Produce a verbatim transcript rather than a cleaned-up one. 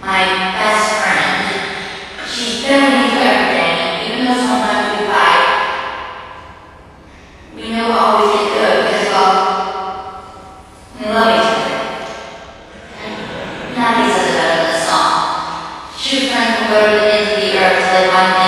my best friend. She's very into everything, even though sometimes we fight. We know we'll always get good because, well, we love each other. Natalie says it better in this song. True friends will go to the ends of the earth till they find